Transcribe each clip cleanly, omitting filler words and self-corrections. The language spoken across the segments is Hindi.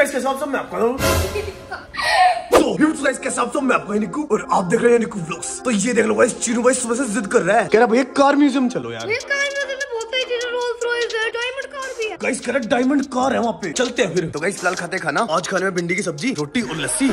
गाइस कैसे आप सब, मैं आपका कैसे आप सब, मैं आपका निकू और आप देख रहे हैं निकू व्लॉग्स। तो ये देख लो गाइस, चीनू भाई सुबह से जिद कर रहा है, कह रहा भैया कार म्यूजियम चलो यार। गाइस कह रहा डायमंड कार है वहाँ पे, चलते हैं फिर। तो गाइस फिलहाल खाते खाना, आज खाने में भिंडी की सब्जी, रोटी और लस्सी।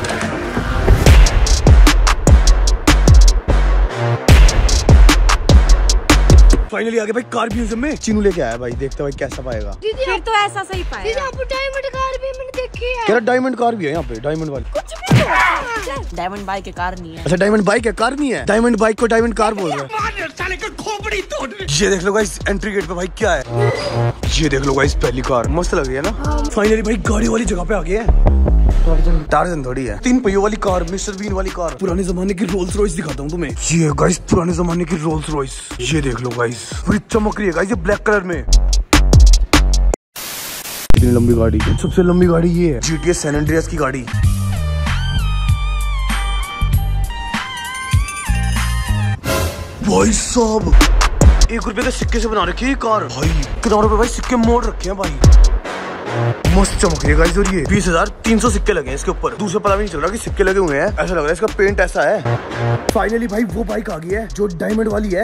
फाइनली आ गए भाई कार म्यूजियम में। चीनू लेके आया भाई, देखते भाई कैसा पाएगा। दीदी फिर तो ऐसा सही पाएगा। दीदी आपको डायमंड कार भी मैंने देखी है। कह रहा डायमंड कार भी है यहाँ पे, डायमंड वाली। कुछ भी डायमंड बाइक के कार नहीं है। अच्छा डायमंड बाइक है, कार नहीं है। डायमंड बाइक को डायमंड कार बोल रहा है। ये देख लो गाइस एंट्री गेट पे भाई क्या है, ये देख लो गाइस पहली कार मस्त लग रही है ना। फाइनली भाई गाड़ी वाली जगह पे आ गए हैं। टार्जन थोड़ी है, 3 पहियों वाली कार, मिस्टर बीन वाली कार। पुराने जमाने की रोल्स रॉयस दिखाता हूँ तुम्हें। ये गाइस पुराने जमाने की रोल्स रॉयस, ये देख लो गाइस पूरी चमक रही है गाइस, ये ब्लैक कलर में। इतनी लंबी गाड़ी, सबसे लंबी गाड़ी ये है, GTA सैन एंड्रियास की गाड़ी। भाई साहब 1 रुपए के सिक्के से बना रखी है ये कार भाई, किनारों पे भाई सिक्के मोड़ रखे हैं भाई, मस्त चमक रही है गाइस। और ये 20,300 सिक्के लगे हैं इसके ऊपर, दूसरा पता भी नहीं चल रहा कि सिक्के लगे हुए हैं, ऐसा लग रहा है इसका पेंट ऐसा है। फाइनली भाई वो बाइक आ गई है जो डायमंड वाली है।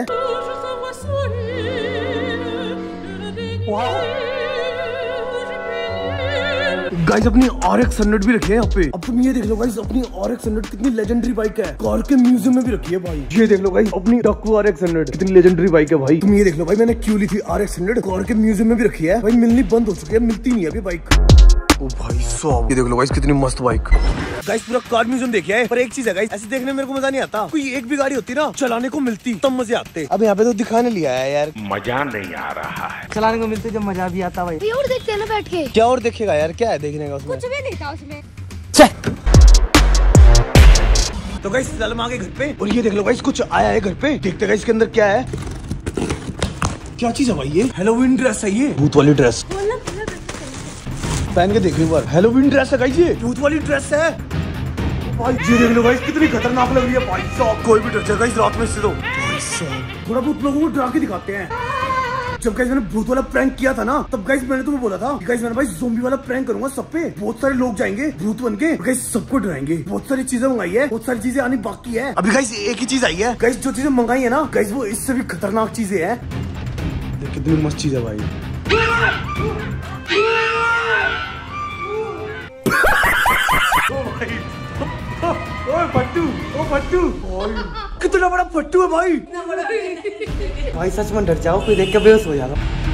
गाइस अपनी RX 100 भी रखी है यहाँ पे। अब तुम ये देख लो गाइस, अपनी RX 100 कितनी लेजेंडरी बाइक है, कार के म्यूजियम में भी रखी है भाई। ये देख लो गाइस अपनी डक्कू RX 100 कितनी लेजेंडरी बाइक है भाई। तुम ये देख लो भाई, मैंने क्यों ली थी RX 100, कार के म्यूजियम में भी रखी है भाई, मिलनी बंद हो चुकी है, मिलती नहीं है अभी बाइक। ओ भाई साहब ये देख लो गाइस कितनी मस्त बाइक। गाइस पूरा कार म्यूजियम देखिए है, पर एक चीज है गाइस, ऐसे देखने में मेरे को मजा नहीं आता। कोई एक भी गाड़ी होती ना चलाने को मिलती तब मजे आते। अब यहाँ पे तो दिखाने लिया है यार, मजा नहीं आ रहा है। चलाने को मिलते जब मजा भी आता भाई। और देखते हैं ना बैठ के। क्या और देखेगा यार, क्या है देखने का उसमें? कुछ भी नहीं था उसमें। तो गाइस फिलहाल हम आ गए घर पे, और ये देख लो गाइस कुछ आया है घर पे, देखते गाइस इसके अंदर क्या है। क्या चीज है भाई ये? हैलोवीन ड्रेस है ये, भूत वाली ड्रेस। पहन के देखने पर हैलोवीन ड्रेस है गाइस, ये भूत वाली ड्रेस है भाई। ये देख लो गाइस कितनी खतरनाक लग रही है भाई साहब, कोई भी डर जाएगा इस रात में से। तो थोड़ा बहुत लोगों को डरा के दिखाते हैं। जब गाइस मैंने भूत वाला प्रैंक किया था ना, तब गाइस मैंने तुम्हें बोला था कि गाइस मैंने भाई ज़ोंबी वाला प्रैंक करूंगा सब पे, बहुत सारे लोग जाएंगे भूत बन के, गाइस सबको डराएंगे। बहुत सारी चीजें मंगाई है, बहुत सारी चीजें आनी बाकी है। अभी गाइस एक ही चीज आई है गाइस, जो चीजें मंगाई है ना गाइस वो इससे भी खतरनाक चीजें है। कितनी मस्त चीज है भाई। फट्टू, ओ फट्टू, कितना बड़ा फट्टू है भाई। भाई सच में डर जाओ, कोई देख के बेहोश हो जाएगा।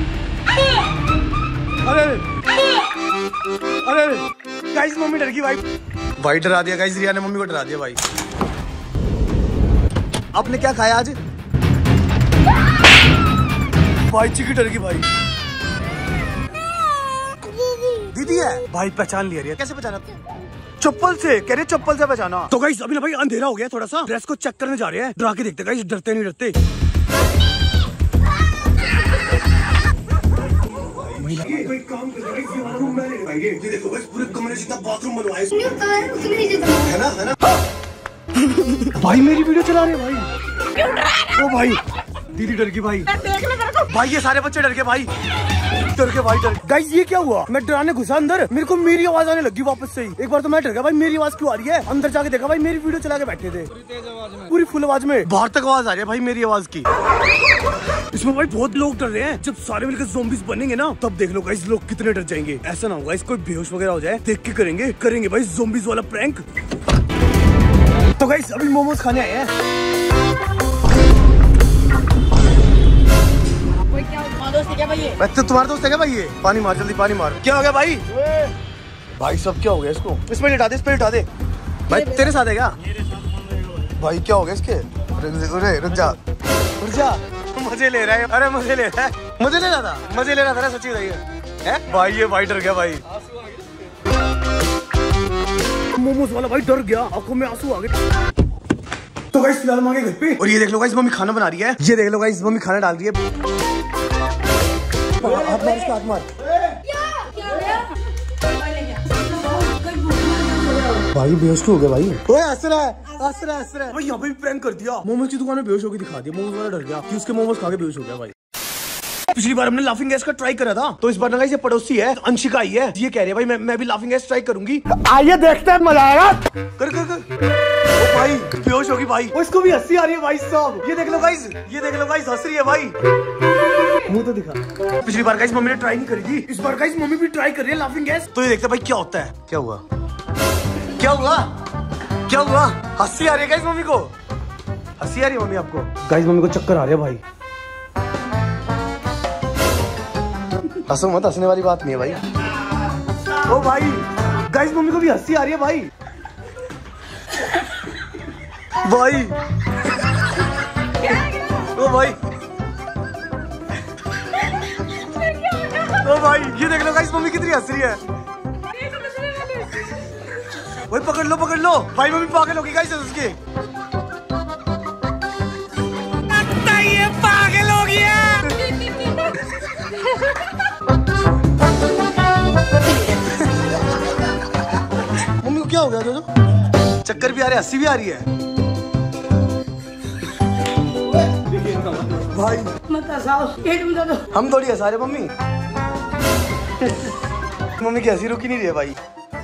अरे गाइस मम्मी डर गई भाई। भाई डरा दिया गाइस, रिया ने मम्मी को डरा दिया भाई। आपने क्या खाया आज? भाई चिकी डर गई भाई। दीदी है भाई, पहचान लिया रिया। कैसे पहचाना? चप्पल से, कह रहे चप्पल से बचाना। तो गाइस अभी ना भाई अंधेरा हो गया थोड़ा सा, ड्रेस को चेक करने जा रहे हैं, डरा के देखते गाइस डरते नहीं डरते। काम ये देखो गाइस पूरे कमरे जितना बाथरूम बनवाया है ना। भाई मेरी वीडियो चला रहे भाई। ओ भाई दीदी डर गई भाई। भाई ये सारे बच्चे डर गए भाई, डर के भाई डर। गाइस ये क्या हुआ, मैं डराने घुसा अंदर, मेरे को मेरी आवाज आने लगी वापस से ही। एक बार तो मैं डर गया भाई, मेरी आवाज क्यों आ रही है। अंदर जाके देखा भाई मेरी वीडियो चला के बैठे थे, पूरी फुल आवाज में, बाहर तक आवाज आ रही है भाई मेरी आवाज की। इसमें भाई बहुत लोग डर रहे हैं, जब सारे मिलकर ज़ॉम्बीज़ बनेंगे ना तब देख लो गाइस लोग कितने डर जाएंगे। ऐसा ना होगा इस कोई बेहोश वगैरह हो जाए, देख के करेंगे भाई ज़ॉम्बीज़ वाला प्रैंक। तो गाइस अभी मोमोज खाने आए हैं। तो तुम्हारा दोस्त है क्या भाई ये? पानी मार जल्दी, पानी मार। क्या हो गया भाई? भाई सब क्या हो गया इसको? इसमें लिटा दे, इस पे लिटा दे भाई। तेरे साथ है क्या भाई? क्या हो गया इसके? रुक जा, मजे ले रहा है। अरे मजे ले रहा है, मजे ले रहा था सच्ची है भाई। ये भाई डर गया भाई, मोमोज वाला भाई डर गया, आंखों में आंसू आ गए। तो गाइस फिलहाल हम आ गए घर पे, और ये देख लो गाइस मम्मी खाना बना रही है। ये देख लो गाइस मम्मी खाना डाल रही है। हाथ मार, इसका हाथ मार। भाई बेहोश क्यों हो गया भाई? ओए हंस रहा है भाई। यहाँ पे भी प्रैंक कर दिया, मोमोज की दुकान में बेहोश होकर दिखा दिया। मोमोज वाला डर गया कि उसके मोमोज खा के बेहोश हो गया भाई। पिछली बार हमने लाफिंग गैस का ट्राई करा था, तो इस बार ना गाइस ये पड़ोसी है अंशिका आई है, ये कह रही है भाई मैं भी लाफिंग गैस ट्राई करूंगी। आइए देखते हैं, मजा आएगा। कर ओ भाई बेहोश होगी भाई, उसको भी हंसी आ रही है भाई साहब। ये देख लो गाइस, ये देख लो गाइस, हंस रही है भाई। मुंह तो दिखा। पिछली बार गाइस मम्मी ने ट्राई नहीं करी थी, इस बार गाइस मम्मी भी ट्राई कर रही है लाफिंग गैस। तो ये देखते हैं भाई क्या होता है। क्या हुआ, क्या हुआ, क्या हुआ? हंसी आ रही है गाइस मम्मी को, हंसी आ रही है मम्मी आपको? गाइस मम्मी को चक्कर आ रहे हैं भाई। हंसो मत, हंसने वाली बात नहीं है भाई। ओ भाई गाइस मम्मी को भी हंसी आ रही है भाई। भाई ओ भाई, ओ भाई ये देख लो गाइस मम्मी कितनी हंस रही है। भाई पकड़ लो पकड़ लो भाई, मम्मी पागल होगी गाइस उसके। ये पागल हो गया। मम्मी को क्या हो गया? जो चक्कर भी आ रही है, हंसी भी आ रही है भाई। मत हंसाओ, हम थोड़ी हंसा रहे मम्मी। मम्मी की हंसी रुकी नहीं रही है भाई।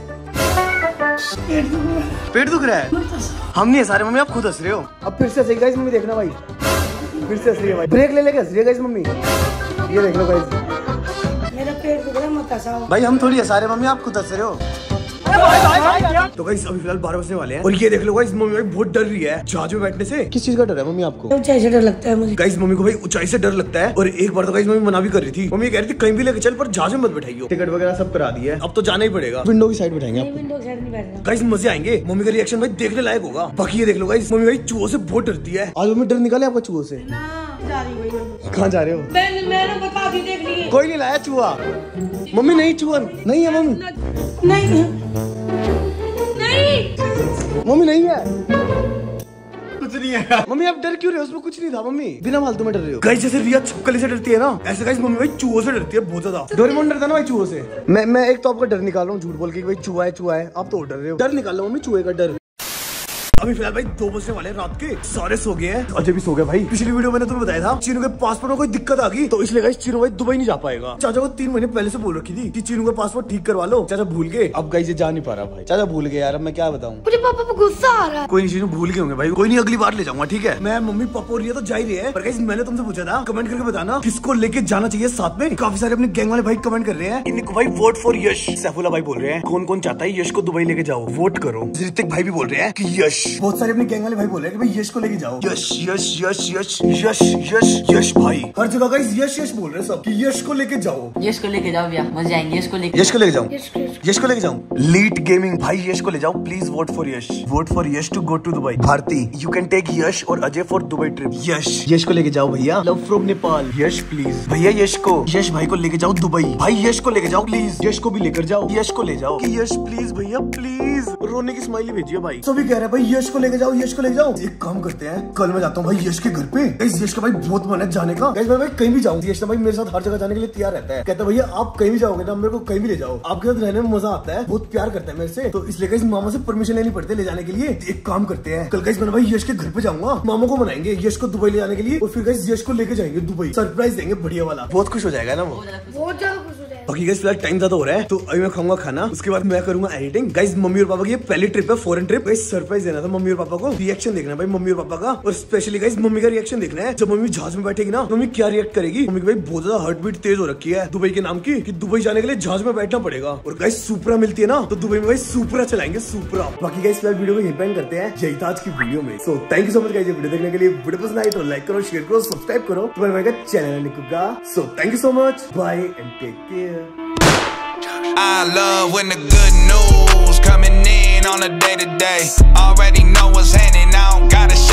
पेट दुख रहा है? हम नहीं हंसा रहे मम्मी, आप खुद हंस रहे हो। अब फिर से सही गाइस मम्मी, देखना भाई फिर से हंस रही है भाई। ब्रेक ले लेके हंस रही है गाइस मम्मी, ये देख लो गाइस। मेरा पेट दुख रहा है, मत हंसाओ भाई, हम थोड़ी हंसा रहे मम्मी, आप खुद हंस रहे हो। तो गाइस अभी फिलहाल 12 बजने वाले हैं और ये देख लो गाइस मम्मी भाई बहुत डर रही है जहाज में बैठने से। किस चीज का डर है मम्मी आपको? ऊंचाई से डर लगता है मुझे। गाइस मम्मी को भाई ऊंचाई से डर लगता है, और एक बार तो गाइस मम्मी मना भी कर रही थी। मम्मी कह रही थी कहीं भी लेके चल पर जहाज में मत बैठाइयो। टिकट वगैरह सब करा दी है, अब तो जाना ही पड़ेगा। विंडो की साइड बैठाएंगे आप? विंडो साइड नहीं बैठना गाइस, मजे आएंगे। मम्मी का रिएक्शन भाई देखने लायक होगा। बाकी ये देख लो गाइस मम्मी भाई चूहों से बहुत डरती है। आज मम्मी डर निकाले आपका चूहों से? कहाँ जा रहे हो? मैंने बता दी, देख ली। कोई नहीं लाया चूहा मम्मी? नहीं चूहा नहीं है मम्मी, नहीं मम्मी नहीं है, कुछ नहीं है। मम्मी आप डर क्यों रहे हो? उसमें कुछ नहीं था मम्मी, बिना फालतू में डर रहे हो। गाइस जैसे रिया छिपकली से डरती है ना, ऐसे गाइस मम्मी भाई चूहों से डरती है बहुत ज्यादा। डोरेमोन डरता ना भाई चूहों से। मैं एक तो आपका डर निकाल रहा हूँ झूठ बोल के भाई चूहा है चूहा है, आप तो डर रहे हो। डर निकाल लो मम्मी, चूहे का डर। अभी फिलहाल भाई 2 बजने वाले रात के, सारे सो गए हैं, अजय भी सो गया भाई। पिछली वीडियो मैंने तुम्हें बताया था चीनू के पासपोर्ट में कोई दिक्कत आ गई, तो इसलिए गाइस चीनू भाई दुबई नहीं जा पाएगा। चाचा को 3 महीने पहले से बोल रखी थी कि चीनू का पासपोर्ट ठीक करवा लो, चाचा भूल गए। अब गाइस ये जा नहीं पा रहा भाई, चाचा भूल गए यार, अब मैं क्या बताऊं। मुझे पापा को गुस्सा आ रहा है। कोई नहीं, चीनू भूल गए होंगे भाई, कोई नहीं अगली बार ले जाऊंगा ठीक है। मैं मम्मी पापा और ये तो जा ही रही है, पर गाइस मैंने तुमसे पूछा था कमेंट करके बताना किसको लेके जाना चाहिए साथ में। काफी सारे अपने गैंग वाले भाई कमेंट कर रहे हैं इनको भाई वोट फॉर यश। सैफुल्ला भाई बोल रहे हैं कौन कौन चाहता है यश को दुबई लेके जाओ, वोट करो। ऋतिक भाई भी बोल रहे हैं कि यश। बहुत सारे अपने गैंग वाले भाई बोल रहे हैं कि भाई यश को लेके जाओ। यश यश यश यश यश यश यश भाई हर जगह गाइस यश यश बोल रहे हैं सब कि यश को लेके जाओ, यश को लेके जाओ भैया, मजे आएंगे। यश को लेके जाऊं, यश को लेके जाऊं। लीड गेमिंग भाई यश को ले जाओ please, vote for Yash, vote for Yash to go to Dubai. Bharti you can take Yash और Ajay for Dubai trip. Yash को लेके जाओ भैया, love from Nepal. Yash please भैया, यश भाई को लेके जाओ दुबई। भाई यश को लेके जाओ प्लीज, यश को भी लेकर जाओ, यश को ले जाओ कि यश प्लीज भैया प्लीज। रोने की स्माइली भेजिए भाई, सभी कह रहे हैं भाई यश को लेके जाओ, यश को लेके जाओ। एक काम करते हैं, कल मैं जाता हूँ भाई यश के घर पे। यश का भाई बहुत मन है जाने का। मैं भाई कहीं भी जाऊँ, यश भाई मेरे साथ हर जगह जाने के लिए तैयार रहता है। कहता है भैया आप कहीं भी जाओगे ना, मेरे को कहीं भी ले जाओ, आपके साथ रहने में मजा आता है, बहुत प्यार करता है मेरे से। तो इसलिए गाइस मामा से परमिशन लेनी पड़ती है ले जाने के लिए। एक काम करते हैं, कल गाइस मैं भाई यश के घर पे जाऊंगा, मामा को मनाएंगे यश को दुबई ले जाने के लिए, और फिर गाइस यश को लेके जाएंगे दुबई, सरप्राइज देंगे बढ़िया वाला। बहुत खुश हो जाएगा ना वो, बहुत ज्यादा खुश हो जाएगा। बाकी गाइस फिलहाल टाइम ज्यादा हो रहा है, तो अभी मैं खाऊंगा खाना, उसके बाद मैं करूंगा एडिटिंग। गाइस मम्मी और पापा की ये पहली ट्रिप है, फॉरेन ट्रिप। गाइस सरप्राइज देना था मम्मी और पापा को, रिएक्शन देखना भाई मम्मी और पापा का, और स्पेशली गाइस मम्मी का रिएक्शन देखना है जब मम्मी जहाज में बैठेगी ना, मम्मी क्या रिएक्ट करेगी। मम्मी की भाई बहुत ज्यादा हार्ट बीट तेज हो रखी है दुबई के नाम की, कि दुबई जाने के लिए जहाज में बैठना पड़ेगा। और गाइस सुपरा मिलती है ना, तो दुबई में भाई सुपरा चलाएंगे, सुपरा। बाकी गाइस फिलहाल वीडियो को यहीं पे एंड करते हैं, यही था आज की वीडियो में। So thank you so much guys ये वीडियो देखने के लिए। वीडियो पसंद आई तो लाइक करो, शेयर करो, सब्सक्राइब करो, तुम्हारे चैनल निकुगा। So thank you so much, bye and take care. I love when the good news coming in on a day-to-day. Already know what's happening, I don't gotta